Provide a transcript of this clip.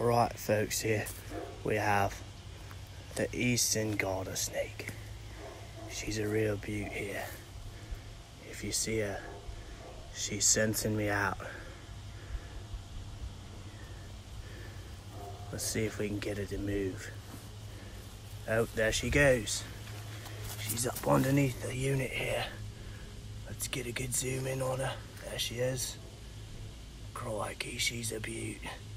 Right folks, here we have the eastern garter snake. She's a real beaut here. If you see her, she's sensing me out. Let's see if we can get her to move. Oh, there she goes. She's up underneath the unit here. Let's get a good zoom in on her. There she is. Crikey, she's a beaut.